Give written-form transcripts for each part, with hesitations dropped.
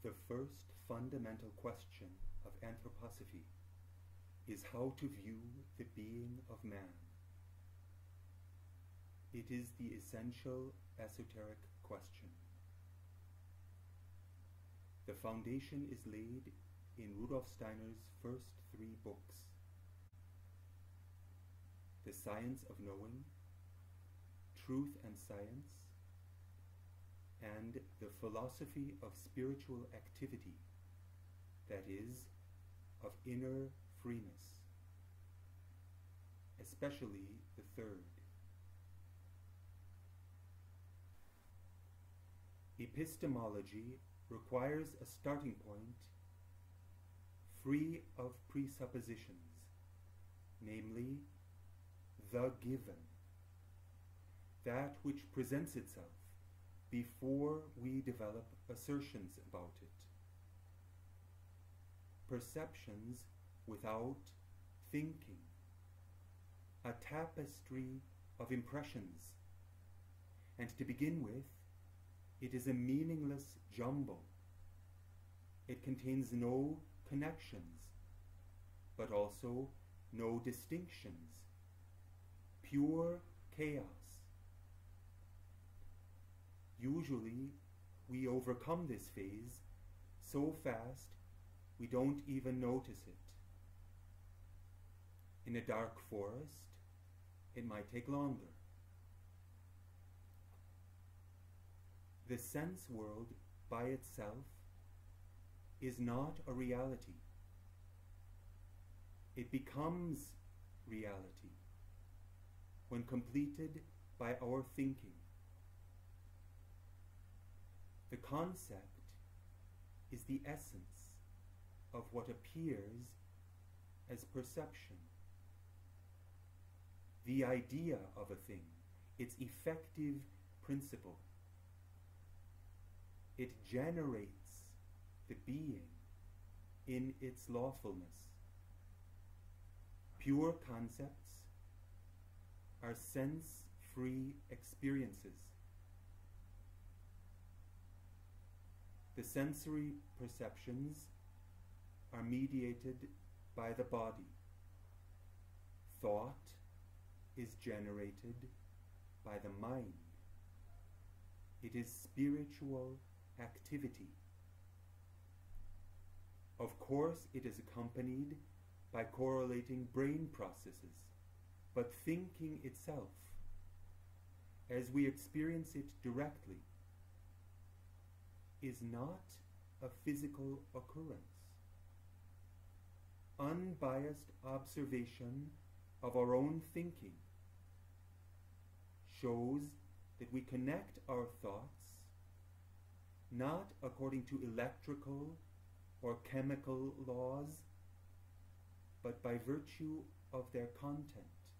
The first fundamental question of anthroposophy is how to view the being of man. It is the essential esoteric question. The foundation is laid in Rudolf Steiner's first three books: The Science of Knowing, Truth and Science, and The Philosophy of Spiritual Activity, that is, of inner freeness, especially the third. Epistemology requires a starting point free of presuppositions, namely, the given, that which presents itself before we develop assertions about it. Perceptions without thinking, a tapestry of impressions, and to begin with, it is a meaningless jumble. It contains no connections, but also no distinctions. Pure chaos. Usually, we overcome this phase so fast we don't even notice it. In a dark forest, it might take longer. The sense world by itself is not a reality. It becomes reality when completed by our thinking. The concept is the essence of what appears as perception. The idea of a thing, its effective principle. It generates the being in its lawfulness. Pure concepts are sense-free experiences. The sensory perceptions are mediated by the body. Thought is generated by the mind. It is spiritual activity. Of course, it is accompanied by correlating brain processes, but thinking itself, as we experience it directly, is not a physical occurrence. Unbiased observation of our own thinking shows that we connect our thoughts not according to electrical or chemical laws, but by virtue of their content.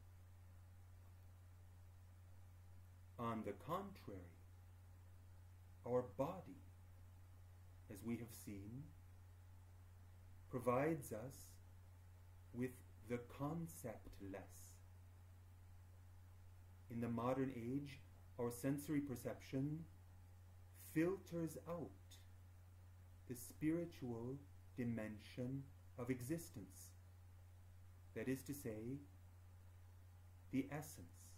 On the contrary, our body, as we have seen, provides us with the conceptless. In the modern age, our sensory perception filters out the spiritual dimension of existence, that is to say, the essence.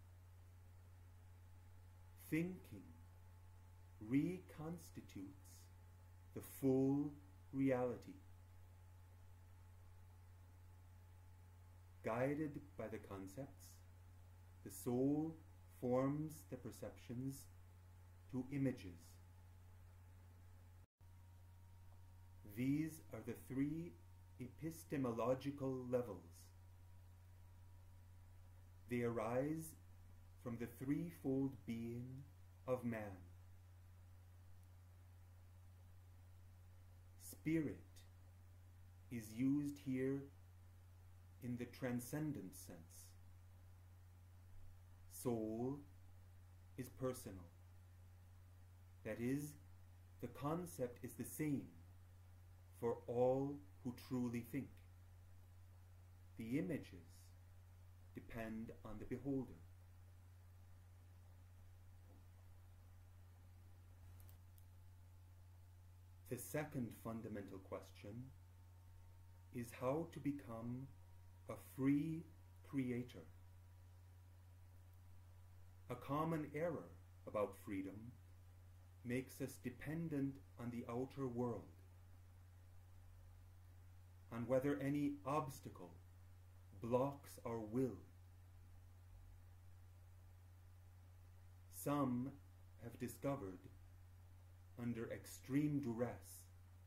Thinking reconstitutes the full reality. Guided by the concepts, the soul forms the perceptions to images. These are the three epistemological levels. They arise from the threefold being of man. Spirit is used here in the transcendent sense. Soul is personal. That is, the concept is the same for all who truly think. The images depend on the beholder. The second fundamental question is how to become a free creator. A common error about freedom makes us dependent on the outer world, on whether any obstacle blocks our will. Some have discovered, under extreme duress,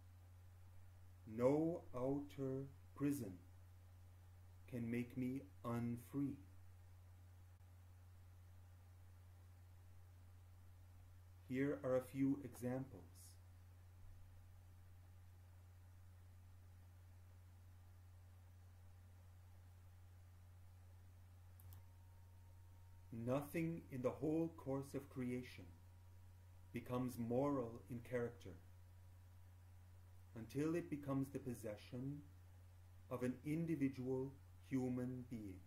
no outer prison can make me unfree. Here are a few examples. Nothing in the whole course of creation becomes moral in character until it becomes the possession of an individual human being.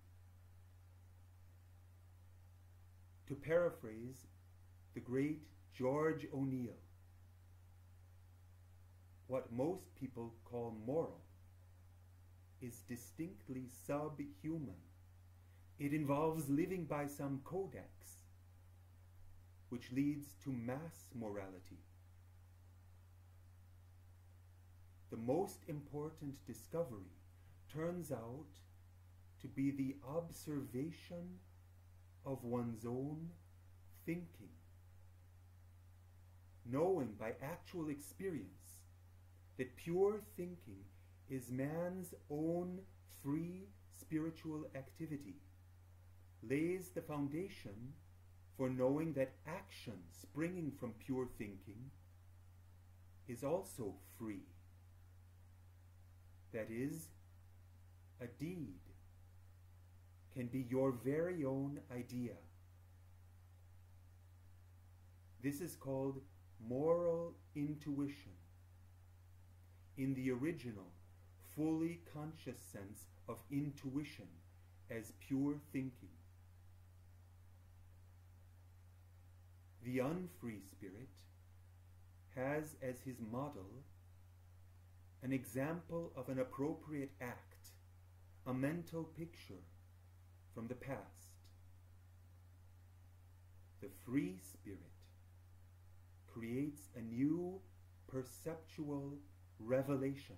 To paraphrase the great George O'Neill, what most people call moral is distinctly subhuman. It involves living by some codex, which leads to mass morality. The most important discovery turns out to be the observation of one's own thinking, knowing by actual experience that pure thinking is man's own free spiritual activity, lays the foundation for knowing that action springing from pure thinking is also free. That is, a deed can be your very own idea. This is called moral intuition, in the original, fully conscious sense of intuition as pure thinking. The unfree spirit has as his model an example of an appropriate act, a mental picture from the past. The free spirit creates a new perceptual revelation.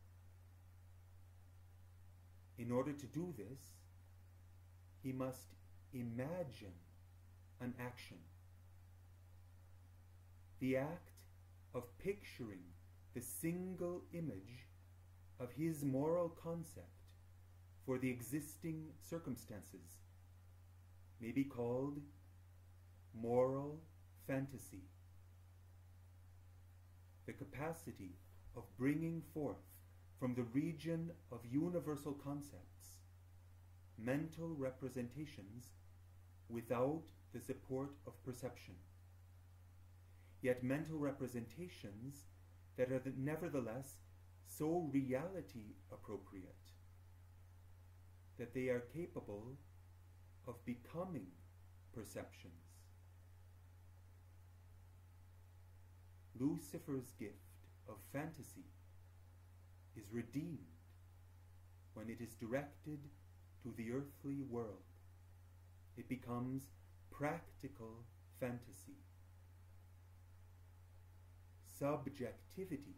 In order to do this, he must imagine an action. The act of picturing the single image of his moral concept for the existing circumstances may be called moral fantasy. The capacity of bringing forth from the region of universal concepts mental representations without the support of perception, yet mental representations that are nevertheless so reality appropriate that they are capable of becoming perceptions. Lucifer's gift of fantasy is redeemed when it is directed to the earthly world. It becomes practical fantasy. Subjectivity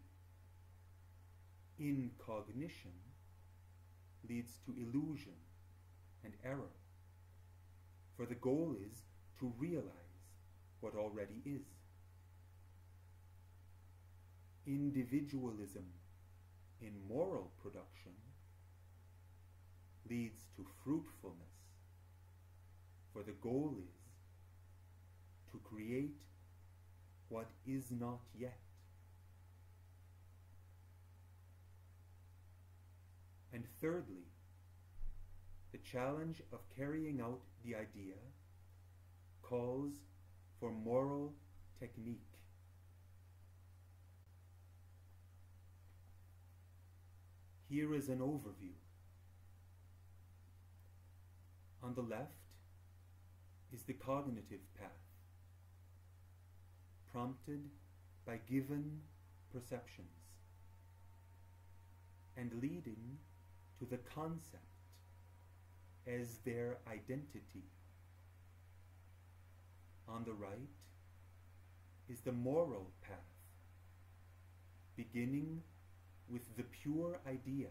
in cognition leads to illusion and error, for the goal is to realize what already is. Individualism in moral production leads to fruitfulness, for the goal is to create what is not yet. And thirdly, the challenge of carrying out the idea calls for moral technique. Here is an overview. On the left is the cognitive path, prompted by given perceptions and leading to the concept as their identity. On the right is the moral path, beginning with the pure idea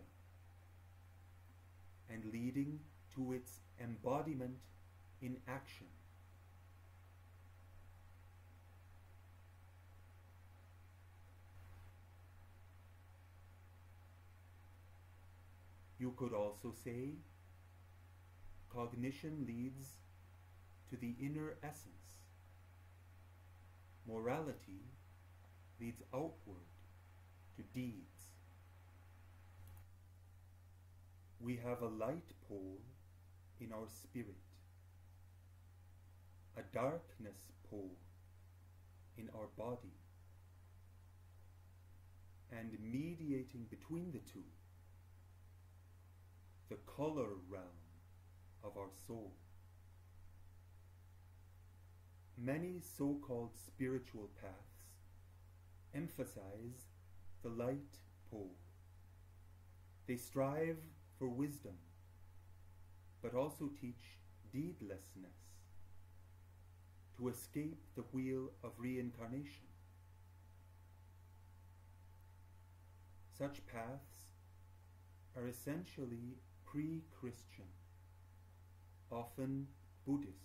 and leading to its embodiment in action. You could also say cognition leads to the inner essence. Morality leads outward to deeds. We have a light pole in our spirit, a darkness pole in our body, and mediating between the two, the color realm of our soul. Many so-called spiritual paths emphasize the light pole. They strive for wisdom, but also teach deedlessness, to escape the wheel of reincarnation. Such paths are essentially pre-Christian, often Buddhist.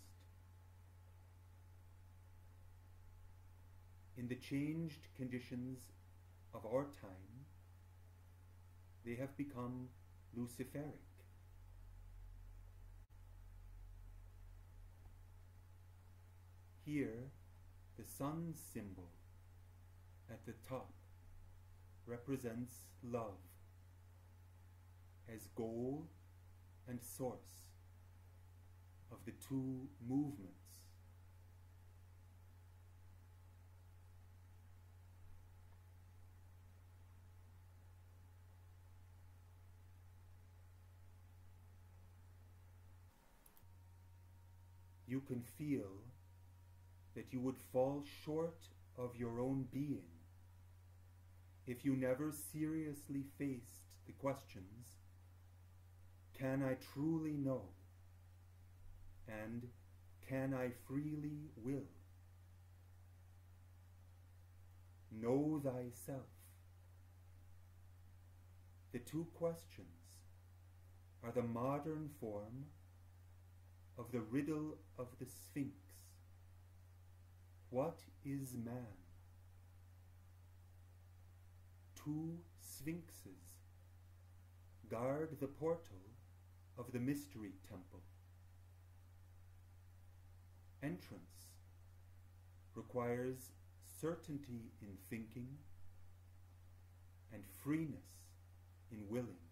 In the changed conditions of our time, they have become Luciferic. Here, the sun symbol at the top represents love as goal and source of the two movements. You can feel that you would fall short of your own being if you never seriously faced the questions, can I truly know? And can I freely will? Know thyself. The two questions are the modern form of the riddle of the Sphinx. What is man? Two sphinxes guard the portal of the mystery temple. Entrance requires certainty in thinking and freeness in willing.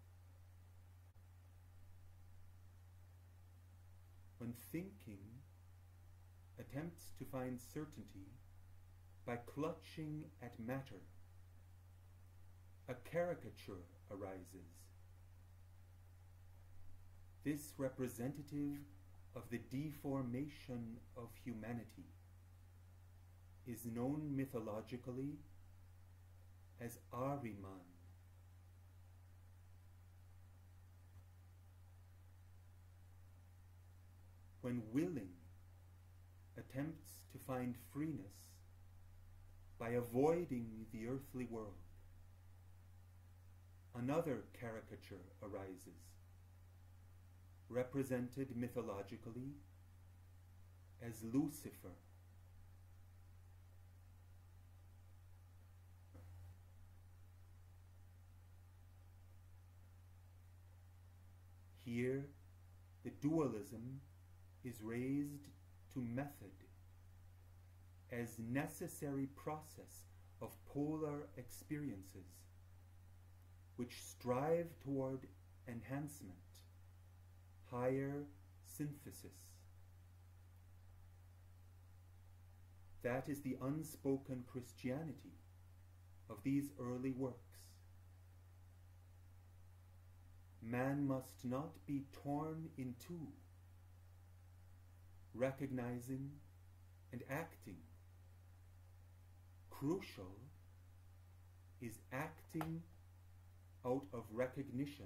When thinking attempts to find certainty by clutching at matter, a caricature arises. This representative of the deformation of humanity is known mythologically as Ahriman. When willing attempts to find freeness by avoiding the earthly world, another caricature arises, represented mythologically as Lucifer. Here, the dualism is raised to method as necessary process of polar experiences which strive toward enhancement, higher synthesis. That is the unspoken Christianity of these early works. Man must not be torn in two, recognizing and acting. Crucial is acting out of recognition.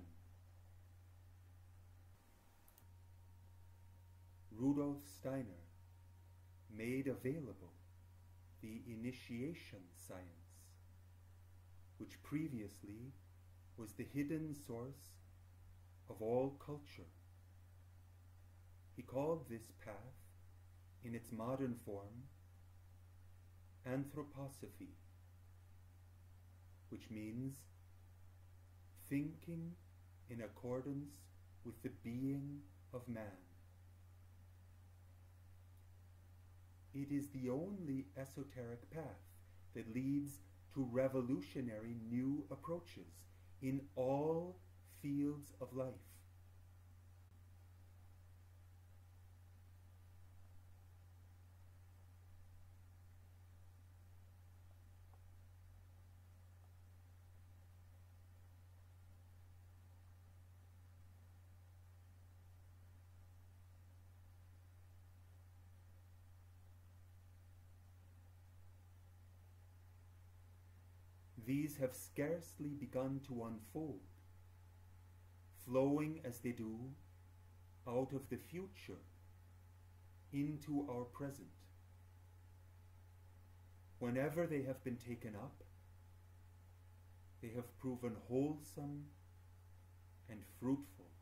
Rudolf Steiner made available the initiation science, which previously was the hidden source of all culture. He called this path, in its modern form, anthroposophy, which means thinking in accordance with the being of man. It is the only esoteric path that leads to revolutionary new approaches in all fields of life. These have scarcely begun to unfold, flowing as they do out of the future into our present. Whenever they have been taken up, they have proven wholesome and fruitful.